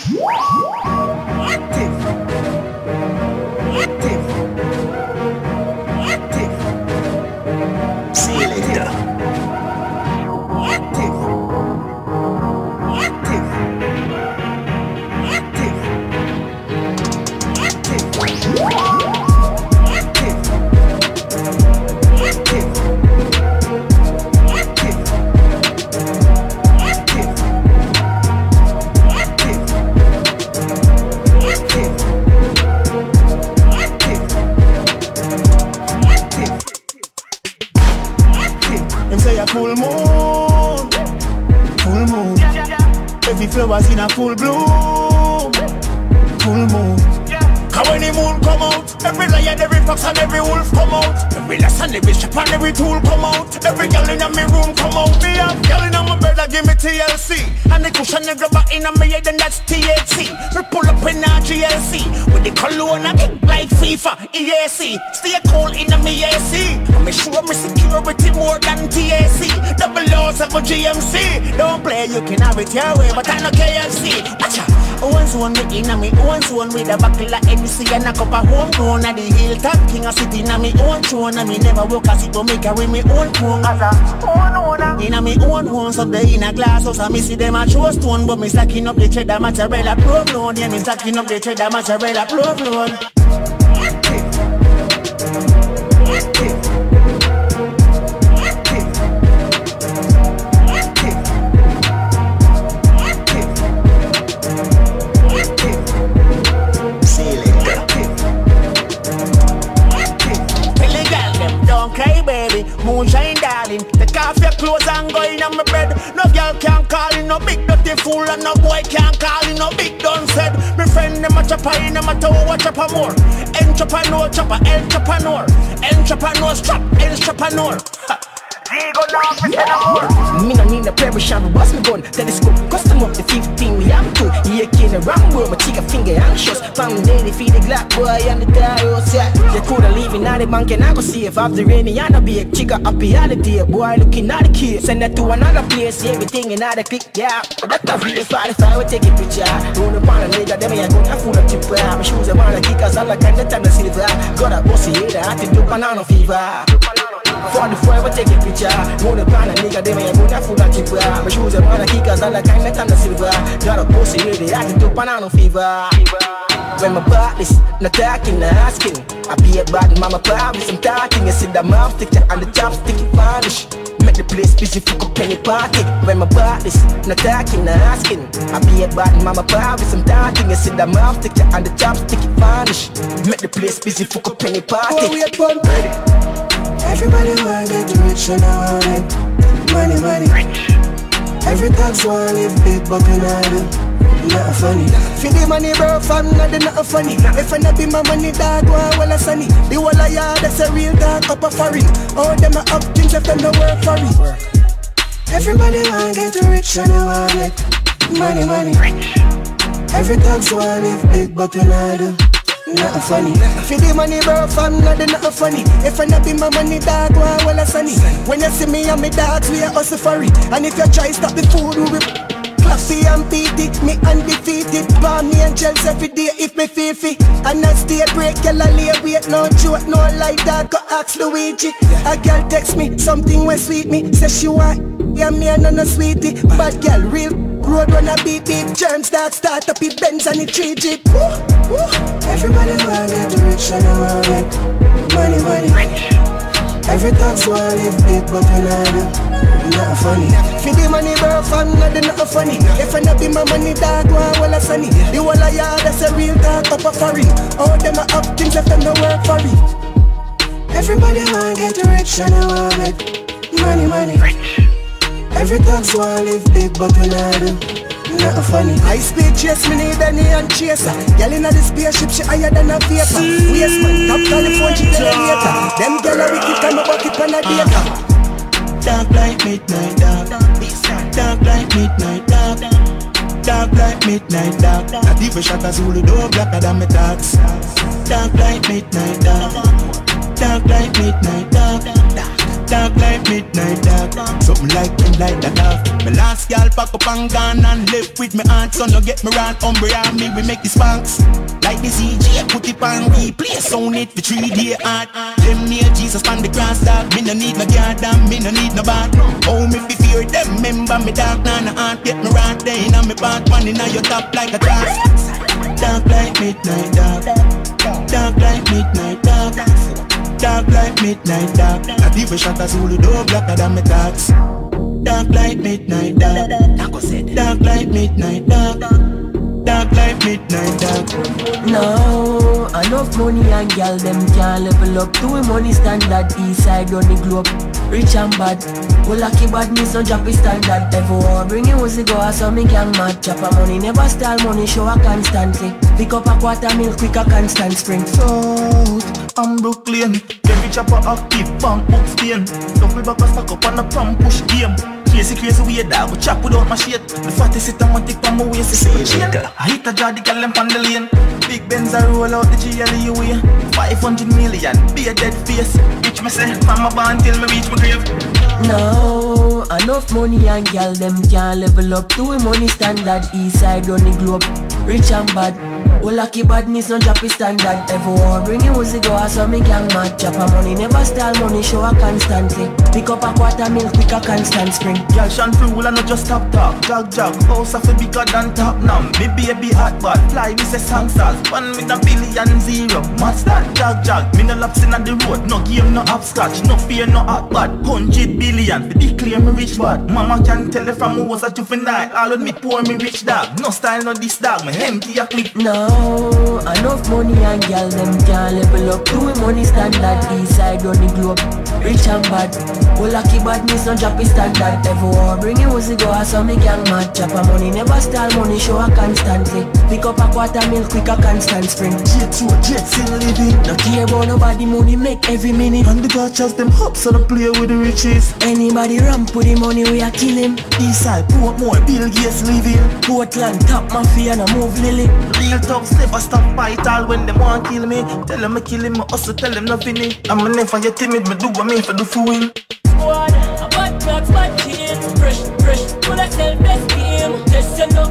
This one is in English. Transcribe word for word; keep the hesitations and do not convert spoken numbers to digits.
Active. Active. Active. See you later. Active. Active. Active. Active. Full moon, full moon. Every flower's in a full bloom. Full moon. Cause when the moon come out, every lion, every fox and every wolf come out. Every lesson, every shop and every tool come out. Every girl in my room come out. Me have girl in my bed that give me T L C. And the cushion the grabber in my head and that's T H C. We pull up in our G L C with the cologne and kick like FIFA, E A C. Stay cold in my A C. And me sure me security more than T A C. Double O's of a G M C. Don't play, you can have it your way, but I no K F C. Watcha. One zone me in a me own zone with a buckle of N C and a cup of homegrown at the hilltop king. I sit in a me own throne and me never walk a sit but me carry me own crown. As a own owner in a me own homes up there in a glass house. I me see them a show stone but me stacking up the cheddar mozzarella provolone. Yeah, me stacking up the cheddar mozzarella provolone. Active. Active. Moonshine darling, take off your clothes and go in on my bed. No girl can call in no big dirty fool and no boy can call in no big done said. My friend them a chopper in them a toe a chopper more. Entrepreneur chopper, entrepreneur, entrepreneur strap, entrepreneur. Me no need no permission, boss me gun, telescope, custom up the fifteen we am to. Here came the wrong world, my chica finger anxious. Found daddy feed the black boy and the dials, yeah. You coulda leave in the bank and I go save up the rainy and a big chica happy all the day. Boy looking at the kid, send that to another place, everything in the click, yeah. That's a real forty-five, we take a picture. Don't upon a nigga, them I go to full of chipper. My shoes are on the kickers, all the kind of time to silver. Got a bossy head, I had to do banana fever. forty-four, we take a picture. Don't upon a nigga, them I go to full of chipper. My shoes are on the kickers, all the kind of time to silver. Got a bossy head, I had to do banana fever. When my body not talking, not asking. I be a bad mama promise, I'm talking. You see the mouth stick and the chopstick it vanish. Make the place busy for a penny party. When my body's not talking, not asking. I be a bad mama promise, I'm talking. You see the mouth stick and the chopstick it vanish. Make the place busy for a penny party. Oh, we are born ready. Everybody wanna get rich and I want it. Money, money. Every tax wanna live big, but you know I do. Not funny. For the money, bro, fam, nothing not funny. If I not be my money, dog, well, well, sunny. The whole of yard, that's a real dog, up a foreign. All them are up things, left them no work for it. Everybody wanna get rich and I want it. Money, money. Every tax wanna live big, but you know I do. Not funny. For the money, bro, fam, nothing not funny. If I not be my money, dog, well, well, sunny. When you see me and my dogs, we are also for it. And if you try stop the food, we will Classy and peaty, me undefeated. Palm me angels every day if me feel fit. And I stay break, girl I lay wait. No joke, no like that, go ask Luigi. A girl text me, something when sweet me. Say she want, yeah me and no sweetie. Bad girl, real road runner beat beat. Germs that start up it Benz and it three Jeep. Everybody wanna get rich and I want it. Money, money. Every tax wanna live big but we not do. Not funny. For the money, bro, fam, nothing not funny. If I not be my money, dog, well, sunny. The whole of yard, that's a real dog, up a foreign. All them are up things, left them no work for it. Everybody wanna get rich and I want it. Money, money. Every tax wanna live big, but we not do. Not funny. High speed chase, me need any and chaser. Girl in the spaceship, she higher than a vapor. Waste man, top telephone, she tell her later. Them girl are wicked, come a bucket on a data. Dark like midnight, dark. Dark like midnight, dark. Dark like midnight, dark. A diva shot a Zulu door blacker than me thoughts. Dark like midnight, dark. Dark like midnight, dark. Dark like midnight dark. Something like them light that off. My last girl pack up and gone and left with me aunt. So no get me round, Umbria and me, we make the sparks. Like the C J, put it on replay. Sound it for three day art. Them near Jesus on the cross dog. Me no need no guard and me no need no bar. Oh, me fi fear them, remember me dark. Nah, nah, aunt, get me round there. In on me part one, in on your top like a task. Dark like midnight dark. Dark like midnight dark. Dark like midnight dark. Not even shot a Zulu door blacker than me thoughts. Dark like midnight dark. Dark like midnight dark. Dark like midnight dark. No, enough money and girl them can't level up to a money standard. East side on the globe, rich and bad. Well, lucky badness no drop his standard. Ever bring you was go so me can match up. A money never stall, money show a constantly. Pick up a quarter mil quick a constant spring. South and Brooklyn, every chopper active, bank book stain. Double back a stack up on the pump push game. Crazy, crazy weird dog, we chop without my shit. The fattest sit and want take from my waist to see chain. I hit a jar, the girl them on the lane. Big Benz I roll out the G L E way. Five hundred million, be a dead face. Bitch me say, mama born till me reach my grave. No, enough money and girl them can't level up to a money standard. East side on the globe, rich and bad. Well, lucky badness no drop his standard. Ever bring you was go so me can match up. A money never stall, money show a constantly. Pick up a quarter mil quick a constant spring. Girl shan fool and not just top top. Jog jog, house of a bigger than top now. Me baby hot bad, fly me say sangsas. One with a billion zero, what's that? Jog jog, me no laps in on the road. No game, no upscotch, no fear, no hot bad. Hundred billion, for declare me rich bad. Mama can tell if I'm was a juvenile. All of me poor, me rich dog. No style, no this dog, me empty a clip. No, enough money and girl them can't level up to a money standard. East side on the globe, rich and bad. Well, lucky badness no drop his standard. Ever bring you was go so me can match up. A money never stall, money show a constantly. Pick up a quarter mil quick a constant spring. Jet to a jet still living. No care about nobody, money make every minute. And the gotchas them hops so they play with the riches. Anybody ramp with the money we a kill him. Eastside, Portmore, Bill Gates living. Portland, top mafia, no move lily. Real thugs never stop fight all when them want kill me. Tell them I kill him, I also tell them nothing. I'm never get timid, me do what me for the fool. Squad, a bad drugs, bad kids. Fresh, fresh, full of self-esteem. Just you know